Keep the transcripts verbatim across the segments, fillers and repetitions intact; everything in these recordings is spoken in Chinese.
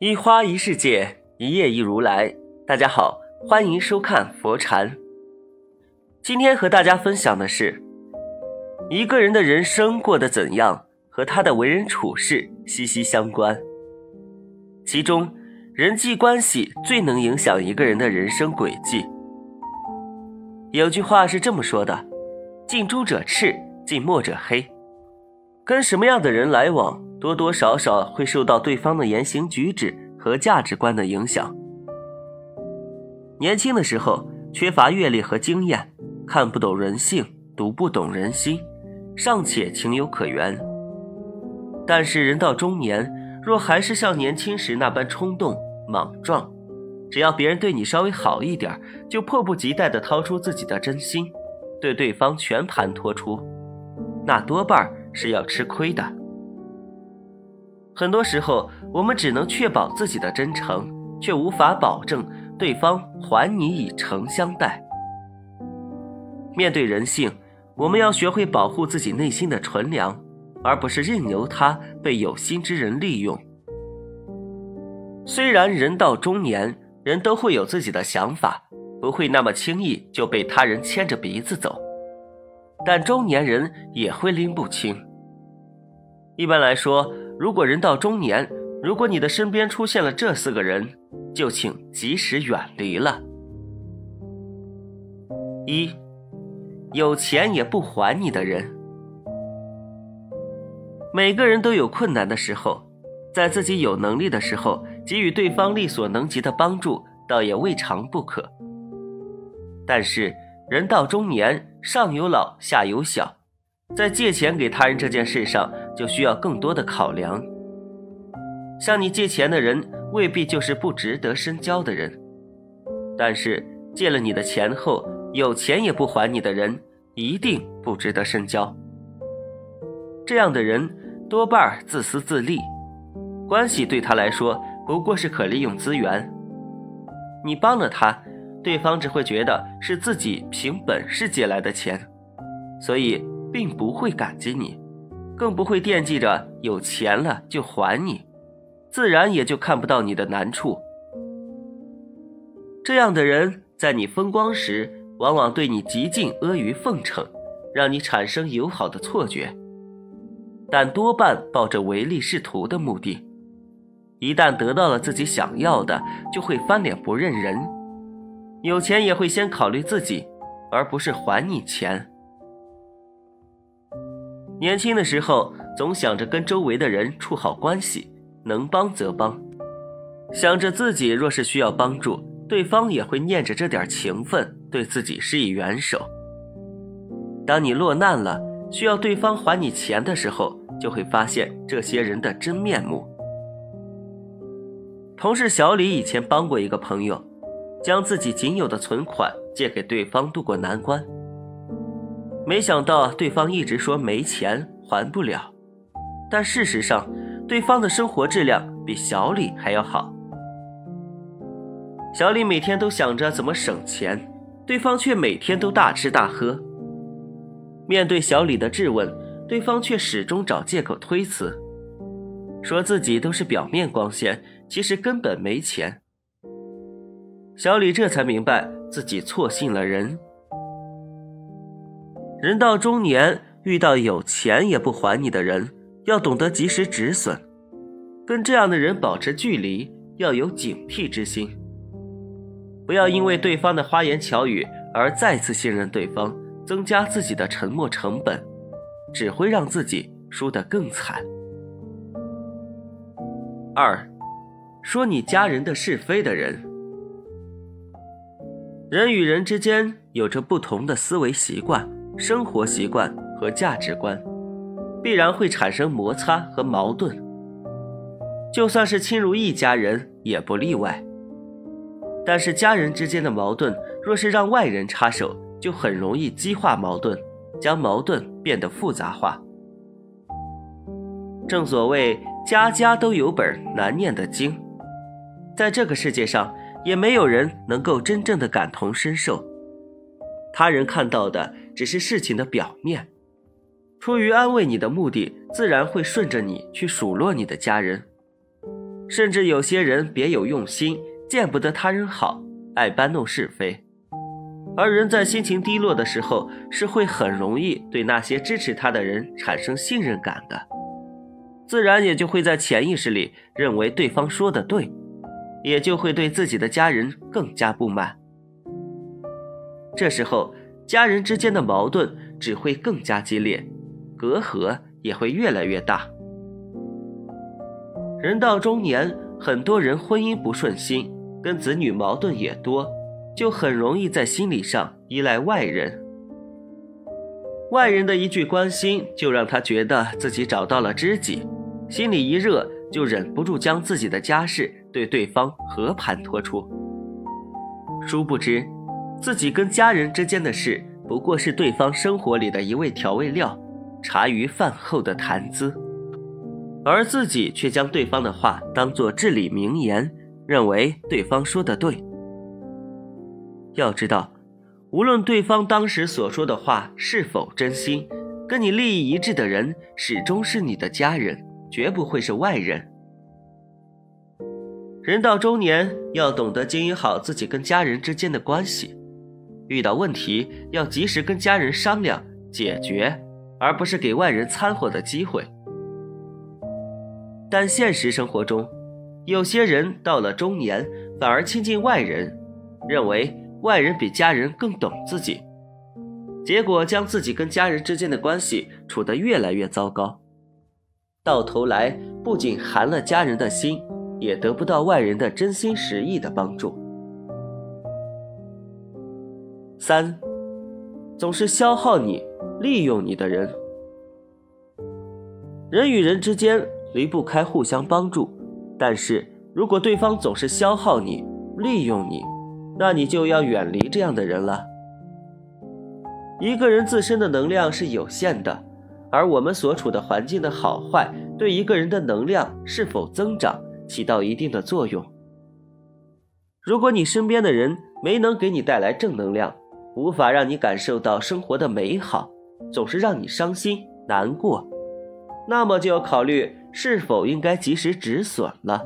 一花一世界，一叶一如来。大家好，欢迎收看佛禅。今天和大家分享的是，一个人的人生过得怎样，和他的为人处事息息相关。其中，人际关系最能影响一个人的人生轨迹。有句话是这么说的：近朱者赤，近墨者黑。跟什么样的人来往，多多少少会受到对方的言行举止和价值观的影响。年轻的时候缺乏阅历和经验，看不懂人性，读不懂人心，尚且情有可原。但是人到中年，若还是像年轻时那般冲动莽撞，只要别人对你稍微好一点，就迫不及待地掏出自己的真心，对对方全盘托出，那多半是要吃亏的。很多时候我们只能确保自己的真诚，却无法保证对方还你以诚相待。面对人性，我们要学会保护自己内心的纯良，而不是任由它被有心之人利用。虽然人到中年，人都会有自己的想法，不会那么轻易就被他人牵着鼻子走，但中年人也会拎不清。一般来说，如果人到中年，如果你的身边出现了这四个人，就请及时远离了。一，有钱也不还你的人。每个人都有困难的时候，在自己有能力的时候，给予对方力所能及的帮助，倒也未尝不可。但是人到中年，上有老下有小，在借钱给他人这件事上，就需要更多的考量。向你借钱的人未必就是不值得深交的人，但是借了你的钱后，有钱也不还你的人，一定不值得深交。这样的人多半自私自利，关系对他来说不过是可利用资源。你帮了他，对方只会觉得是自己凭本事借来的钱，所以并不会感激你，更不会惦记着有钱了就还你，自然也就看不到你的难处。这样的人在你风光时，往往对你极尽阿谀奉承，让你产生友好的错觉，但多半抱着唯利是图的目的。一旦得到了自己想要的，就会翻脸不认人，有钱也会先考虑自己，而不是还你钱。年轻的时候总想着跟周围的人处好关系，能帮则帮，想着自己若是需要帮助，对方也会念着这点情分对自己施以援手。当你落难了，需要对方还你钱的时候，就会发现这些人的真面目。同事小李以前帮过一个朋友，将自己仅有的存款借给对方渡过难关，没想到对方一直说没钱还不了，但事实上对方的生活质量比小李还要好。小李每天都想着怎么省钱，对方却每天都大吃大喝。面对小李的质问，对方却始终找借口推辞，说自己都是表面光鲜，其实根本没钱。小李这才明白自己错信了人。人到中年，遇到有钱也不还你的人，要懂得及时止损，跟这样的人保持距离，要有警惕之心。不要因为对方的花言巧语而再次信任对方，增加自己的沉没成本，只会让自己输得更惨。二，说你家人的是非的人。人与人之间有着不同的思维习惯、生活习惯和价值观，必然会产生摩擦和矛盾。就算是亲如一家人也不例外。但是家人之间的矛盾，若是让外人插手，就很容易激化矛盾，将矛盾变得复杂化。正所谓家家都有本难念的经，在这个世界上，也没有人能够真正的感同身受。他人看到的只是事情的表面，出于安慰你的目的，自然会顺着你去数落你的家人。 甚至有些人别有用心，见不得他人好，爱搬弄是非。而人在心情低落的时候，是会很容易对那些支持他的人产生信任感的，自然也就会在潜意识里认为对方说的对，也就会对自己的家人更加不满。这时候家人之间的矛盾只会更加激烈，隔阂也会越来越大。人到中年，很多人婚姻不顺心，跟子女矛盾也多，就很容易在心理上依赖外人。外人的一句关心就让他觉得自己找到了知己，心里一热就忍不住将自己的家事对对方和盘托出。殊不知自己跟家人之间的事不过是对方生活里的一味调味料，茶余饭后的谈资，而自己却将对方的话当作至理名言，认为对方说的对。要知道，无论对方当时所说的话是否真心，跟你利益一致的人始终是你的家人，绝不会是外人。人到中年，要懂得经营好自己跟家人之间的关系，遇到问题要及时跟家人商量解决，而不是给外人掺和的机会。但现实生活中，有些人到了中年反而亲近外人，认为外人比家人更懂自己，结果将自己跟家人之间的关系处得越来越糟糕，到头来不仅寒了家人的心，也得不到外人的真心实意的帮助。三，总是消耗你、利用你的人。人与人之间离不开互相帮助，但是如果对方总是消耗你、利用你，那你就要远离这样的人了。一个人自身的能量是有限的，而我们所处的环境的好坏对一个人的能量是否增长起到一定的作用。如果你身边的人没能给你带来正能量，无法让你感受到生活的美好，总是让你伤心难过，那么就要考虑是否应该及时止损了。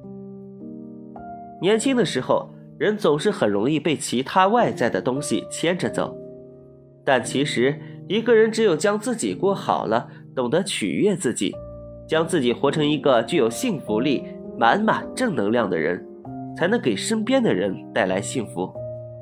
年轻的时候，人总是很容易被其他外在的东西牵着走，但其实一个人只有将自己过好了，懂得取悦自己，将自己活成一个具有幸福力、满满正能量的人，才能给身边的人带来幸福。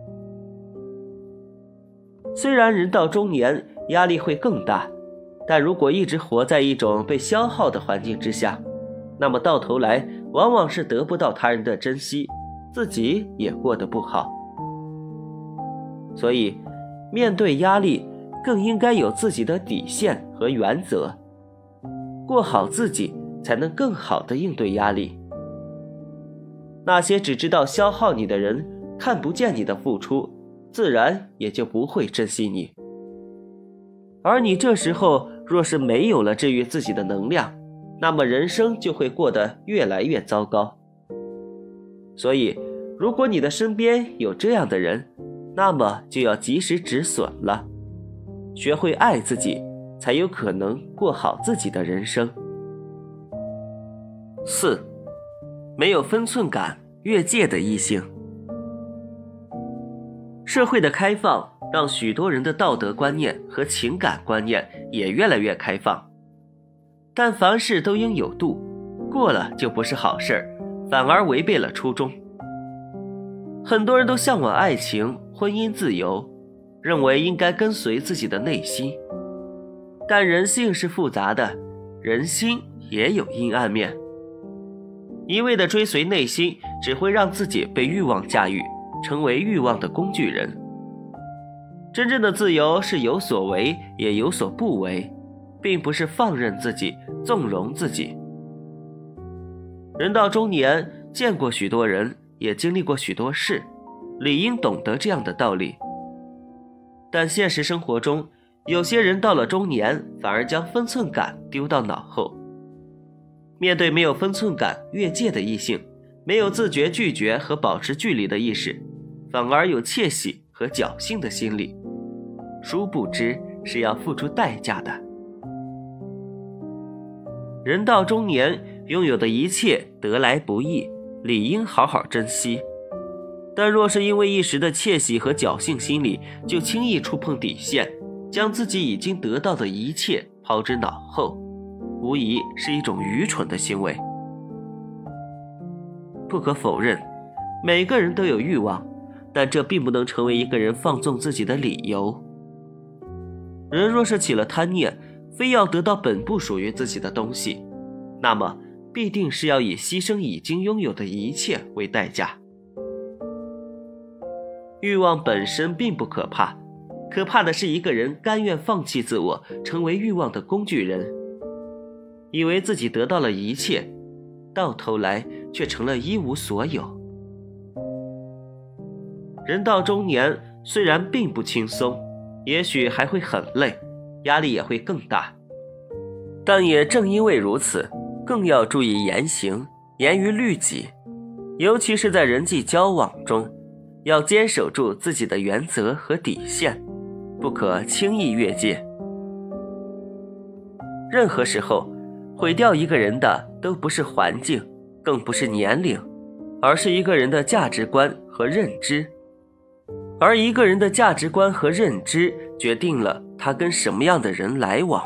虽然人到中年压力会更大，但如果一直活在一种被消耗的环境之下，那么到头来往往是得不到他人的珍惜，自己也过得不好。所以面对压力更应该有自己的底线和原则，过好自己才能更好地应对压力。那些只知道消耗你的人，看不见你的付出，自然也就不会珍惜你。而你这时候若是没有了治愈自己的能量，那么人生就会过得越来越糟糕。所以如果你的身边有这样的人，那么就要及时止损了，学会爱自己，才有可能过好自己的人生。四，没有分寸感、越界的异性。社会的开放让许多人的道德观念和情感观念也越来越开放，但凡事都应有度，过了就不是好事，反而违背了初衷。很多人都向往爱情、婚姻自由，认为应该跟随自己的内心，但人性是复杂的，人心也有阴暗面。一味地追随内心，只会让自己被欲望驾驭，成为欲望的工具人。真正的自由是有所为也有所不为，并不是放任自己、纵容自己。人到中年，见过许多人，也经历过许多事，理应懂得这样的道理。但现实生活中，有些人到了中年，反而将分寸感丢到脑后。面对没有分寸感、越界的异性，没有自觉拒绝和保持距离的意识，反而有窃喜和侥幸的心理，殊不知是要付出代价的。人到中年， 拥有的一切得来不易，理应好好珍惜。但若是因为一时的窃喜和侥幸心理，就轻易触碰底线，将自己已经得到的一切抛之脑后，无疑是一种愚蠢的行为。不可否认，每个人都有欲望，但这并不能成为一个人放纵自己的理由。人若是起了贪念，非要得到本不属于自己的东西，那么必定是要以牺牲已经拥有的一切为代价。欲望本身并不可怕，可怕的是一个人甘愿放弃自我，成为欲望的工具人，以为自己得到了一切，到头来却成了一无所有。人到中年，虽然并不轻松，也许还会很累，压力也会更大，但也正因为如此，更要注意言行，严于律己，尤其是在人际交往中，要坚守住自己的原则和底线，不可轻易越界。任何时候，毁掉一个人的都不是环境，更不是年龄，而是一个人的价值观和认知。而一个人的价值观和认知决定了他跟什么样的人来往。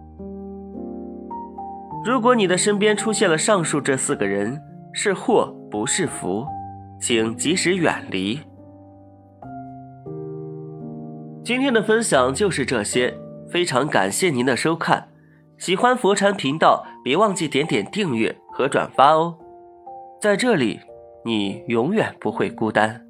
如果你的身边出现了上述这四个人，是祸不是福，请及时远离。今天的分享就是这些，非常感谢您的收看。喜欢佛禅频道，别忘记点点订阅和转发哦。在这里，你永远不会孤单。